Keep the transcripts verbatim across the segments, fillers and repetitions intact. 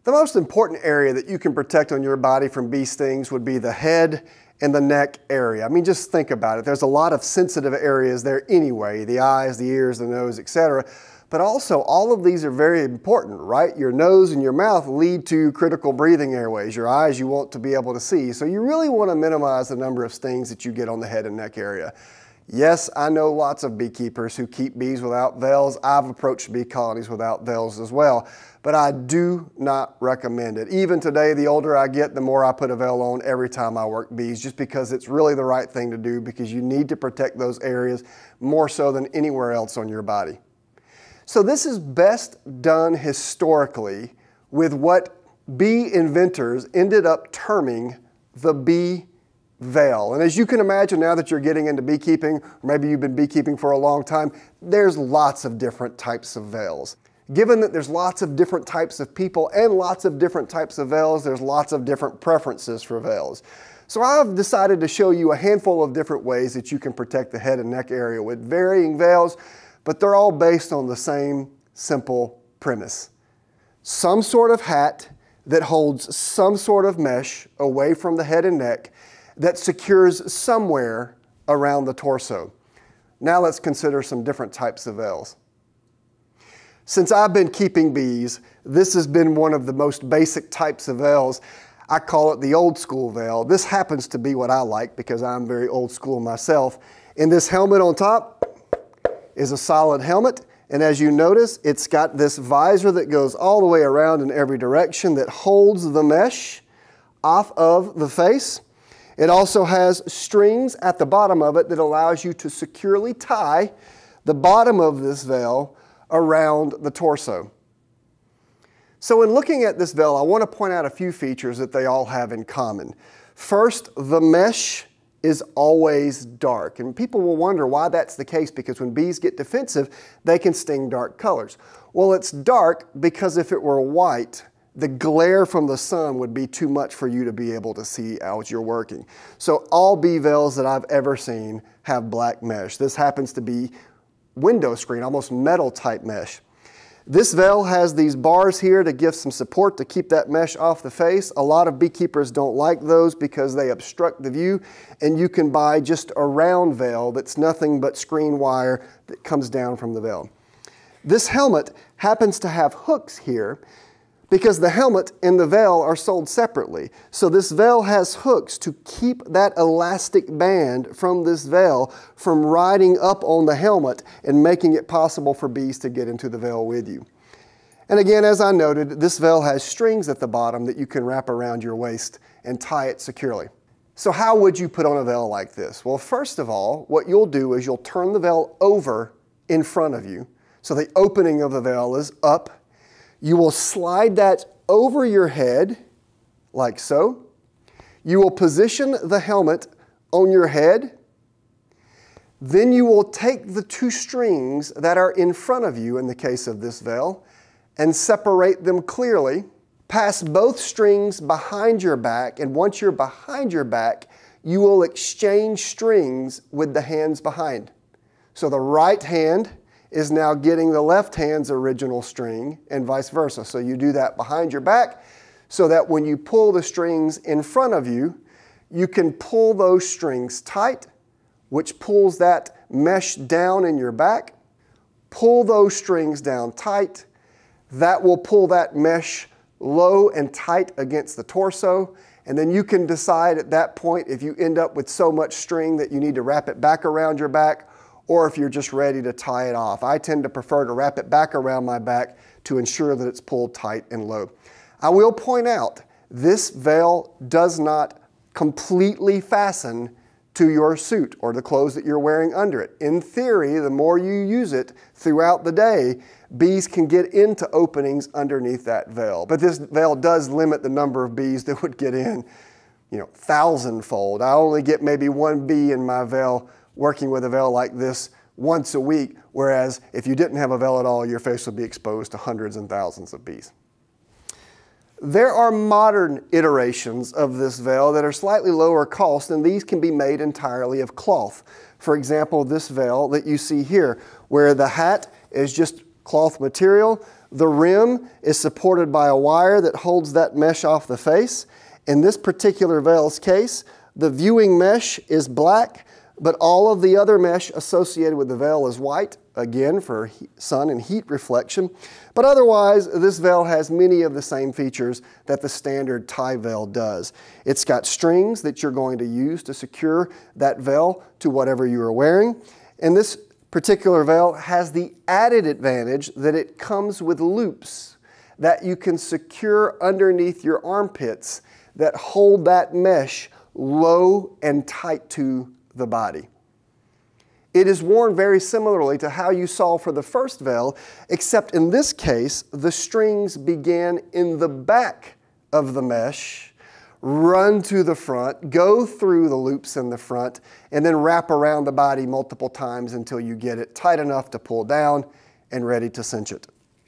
The most important area that you can protect on your body from bee stings would be the head and the neck area. I mean, just think about it. There's a lot of sensitive areas there anyway, the eyes, the ears, the nose, et cetera. But also, all of these are very important, right? Your nose and your mouth lead to critical breathing airways. Your eyes you want to be able to see. So you really want to minimize the number of stings that you get on the head and neck area. Yes, I know lots of beekeepers who keep bees without veils. I've approached bee colonies without veils as well, but I do not recommend it. Even today, the older I get, the more I put a veil on every time I work bees, just because it's really the right thing to do, because you need to protect those areas more so than anywhere else on your body. So this is best done historically with what bee inventors ended up terming the bee veil. And as you can imagine, now that you're getting into beekeeping, or maybe you've been beekeeping for a long time, there's lots of different types of veils. Given that there's lots of different types of people and lots of different types of veils, there's lots of different preferences for veils. So I've decided to show you a handful of different ways that you can protect the head and neck area with varying veils, but they're all based on the same simple premise. Some sort of hat that holds some sort of mesh away from the head and neck that secures somewhere around the torso. Now let's consider some different types of veils. Since I've been keeping bees, this has been one of the most basic types of veils. I call it the old school veil. This happens to be what I like because I'm very old school myself. And this helmet on top is a solid helmet. And as you notice, it's got this visor that goes all the way around in every direction that holds the mesh off of the face. It also has strings at the bottom of it that allows you to securely tie the bottom of this veil around the torso. So in looking at this veil, I want to point out a few features that they all have in common. First, the mesh is always dark. And people will wonder why that's the case, because when bees get defensive, they can sting dark colors. Well, it's dark because if it were white, the glare from the sun would be too much for you to be able to see as you're working. So all bee veils that I've ever seen have black mesh. This happens to be window screen, almost metal type mesh. This veil has these bars here to give some support to keep that mesh off the face. A lot of beekeepers don't like those because they obstruct the view, and you can buy just a round veil that's nothing but screen wire that comes down from the veil. This helmet happens to have hooks here because the helmet and the veil are sold separately. So this veil has hooks to keep that elastic band from this veil from riding up on the helmet and making it possible for bees to get into the veil with you. And again, as I noted, this veil has strings at the bottom that you can wrap around your waist and tie it securely. So how would you put on a veil like this? Well, first of all, what you'll do is you'll turn the veil over in front of you. So the opening of the veil is up. You will slide that over your head, like so. You will position the helmet on your head. Then you will take the two strings that are in front of you in the case of this veil and separate them clearly. Pass both strings behind your back, and once you're behind your back, you will exchange strings with the hands behind. So the right hand is now getting the left hand's original string and vice versa. So you do that behind your back so that when you pull the strings in front of you, you can pull those strings tight, which pulls that mesh down in your back. Pull those strings down tight. That will pull that mesh low and tight against the torso. And then you can decide at that point if you end up with so much string that you need to wrap it back around your back, or if you're just ready to tie it off. I tend to prefer to wrap it back around my back to ensure that it's pulled tight and low. I will point out, this veil does not completely fasten to your suit or the clothes that you're wearing under it. In theory, the more you use it throughout the day, bees can get into openings underneath that veil. But this veil does limit the number of bees that would get in, you know, thousandfold. I only get maybe one bee in my veil working with a veil like this once a week, whereas if you didn't have a veil at all, your face would be exposed to hundreds and thousands of bees. There are modern iterations of this veil that are slightly lower cost, and these can be made entirely of cloth. For example, this veil that you see here, where the hat is just cloth material, The rim is supported by a wire that holds that mesh off the face. In this particular veil's case, the viewing mesh is black, but all of the other mesh associated with the veil is white, again for sun and heat reflection. But otherwise, this veil has many of the same features that the standard tie veil does. It's got strings that you're going to use to secure that veil to whatever you are wearing. And this particular veil has the added advantage that it comes with loops that you can secure underneath your armpits that hold that mesh low and tight to the body. It is worn very similarly to how you saw for the first veil, except in this case, the strings begin in the back of the mesh, run to the front, go through the loops in the front, and then wrap around the body multiple times until you get it tight enough to pull down and ready to cinch it.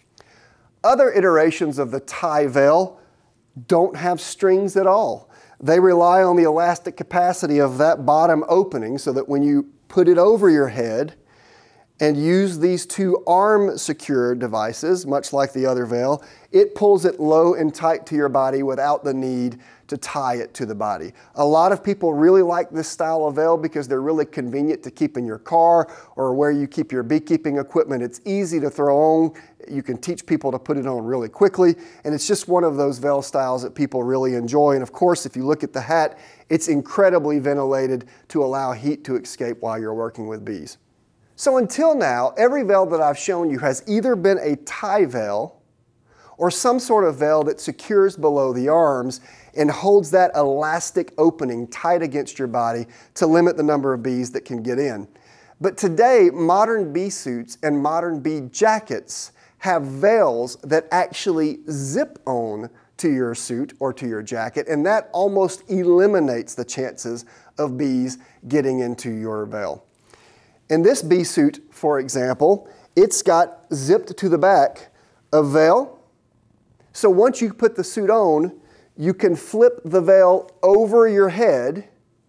Other iterations of the tie veil don't have strings at all. They rely on the elastic capacity of that bottom opening so that when you put it over your head and use these two arm secure devices, much like the other veil, it pulls it low and tight to your body without the need to tie it to the body. A lot of people really like this style of veil because they're really convenient to keep in your car or where you keep your beekeeping equipment. It's easy to throw on. You can teach people to put it on really quickly, and it's just one of those veil styles that people really enjoy. And of course, if you look at the hat, it's incredibly ventilated to allow heat to escape while you're working with bees. So until now, every veil that I've shown you has either been a tie veil or some sort of veil that secures below the arms and holds that elastic opening tight against your body to limit the number of bees that can get in. But today, modern bee suits and modern bee jackets have veils that actually zip on to your suit or to your jacket, and that almost eliminates the chances of bees getting into your veil. In this bee suit, for example, it's got zipped to the back a veil. So once you put the suit on, you can flip the veil over your head.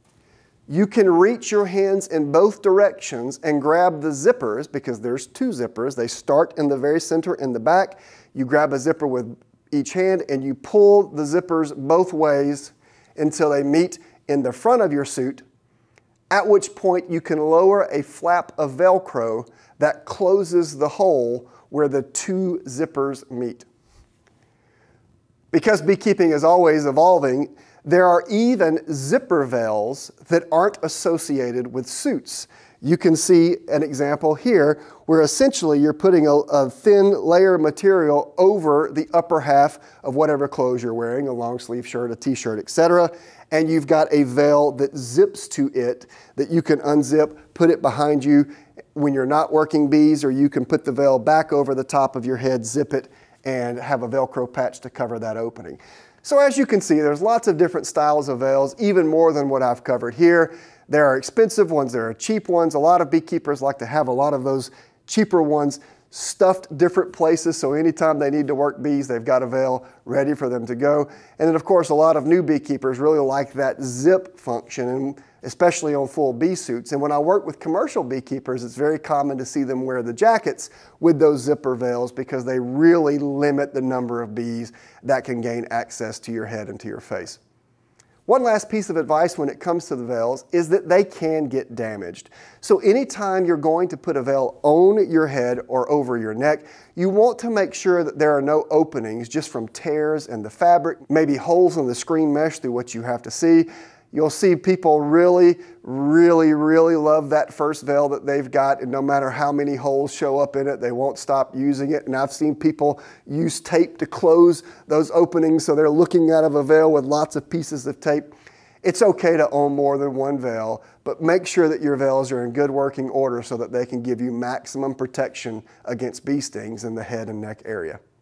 You can reach your hands in both directions and grab the zippers, because there's two zippers. They start in the very center in the back. You grab a zipper with each hand and you pull the zippers both ways until they meet in the front of your suit, at which point you can lower a flap of Velcro that closes the hole where the two zippers meet. Because beekeeping is always evolving, there are even zipper veils that aren't associated with suits. You can see an example here where essentially you're putting a, a thin layer of material over the upper half of whatever clothes you're wearing, a long sleeve shirt, a t-shirt, et cetera, and you've got a veil that zips to it that you can unzip, put it behind you when you're not working bees, or you can put the veil back over the top of your head, zip it, and have a Velcro patch to cover that opening. So as you can see, there's lots of different styles of veils, even more than what I've covered here. There are expensive ones, there are cheap ones. A lot of beekeepers like to have a lot of those cheaper ones stuffed different places, so anytime they need to work bees, they've got a veil ready for them to go. And then of course, a lot of new beekeepers really like that zip function, and especially on full bee suits. And when I work with commercial beekeepers, it's very common to see them wear the jackets with those zipper veils because they really limit the number of bees that can gain access to your head and to your face. One last piece of advice when it comes to the veils is that they can get damaged. So anytime you're going to put a veil on your head or over your neck, you want to make sure that there are no openings just from tears in the fabric, maybe holes in the screen mesh through what you have to see. You'll see people really, really, really love that first veil that they've got, and no matter how many holes show up in it, they won't stop using it. And I've seen people use tape to close those openings so they're looking out of a veil with lots of pieces of tape. It's okay to own more than one veil, but make sure that your veils are in good working order so that they can give you maximum protection against bee stings in the head and neck area.